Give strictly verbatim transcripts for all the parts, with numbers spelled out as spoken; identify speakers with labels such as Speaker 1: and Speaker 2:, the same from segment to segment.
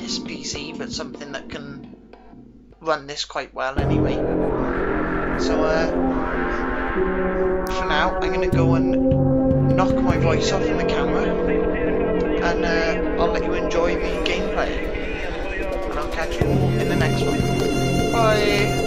Speaker 1: this P C, but something that can run this quite well anyway. So uh, for now, I'm going to go and knock my voice off in the camera, and uh, I'll let you enjoy the gameplay, and I'll catch you all in the next one. Bye!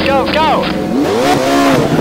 Speaker 2: go, go!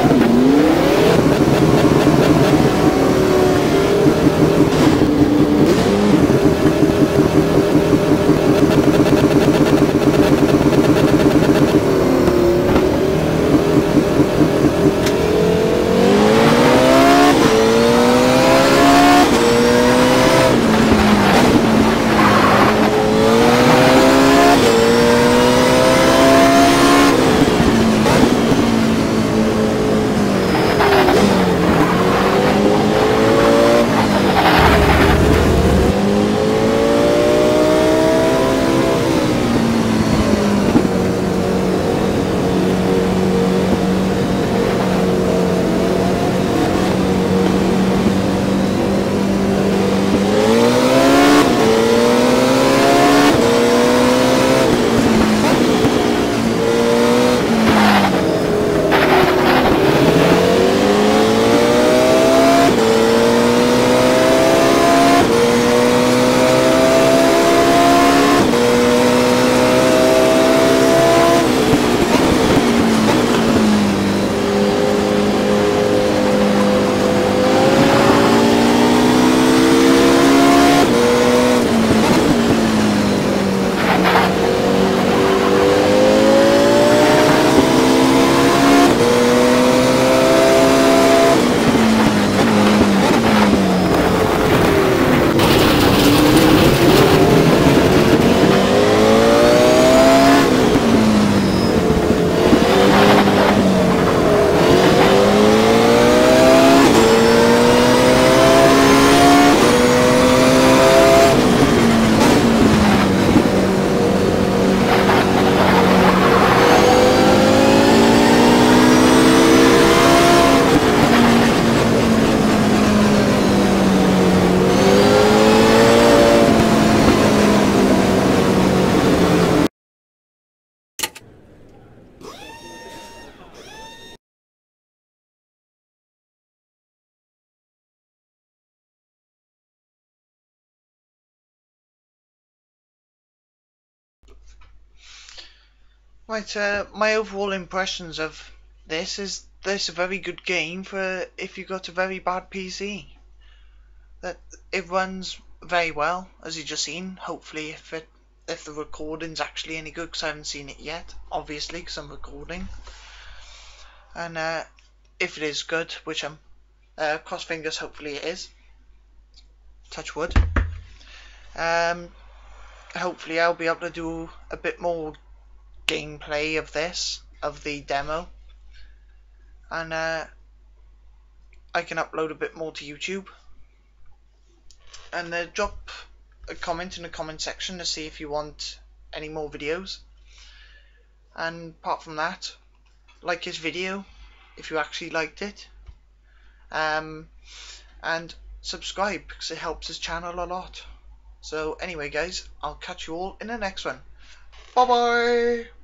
Speaker 1: Right, uh, my overall impressions of this is this a very good game for if you got a very bad P C. That it runs very well, as you just seen. Hopefully, if it if the recording's actually any good, because I haven't seen it yet, obviously, because I'm recording. And uh, if it is good, which I'm uh, cross fingers, hopefully it is. Touch wood. Um, hopefully, I'll be able to do a bit more gameplay of this, of the demo, and uh, I can upload a bit more to YouTube. And uh, drop a comment in the comment section to see if you want any more videos. And apart from that, like this video if you actually liked it, um, and subscribe because it helps this channel a lot. So anyway guys, I'll catch you all in the next one. Bye bye.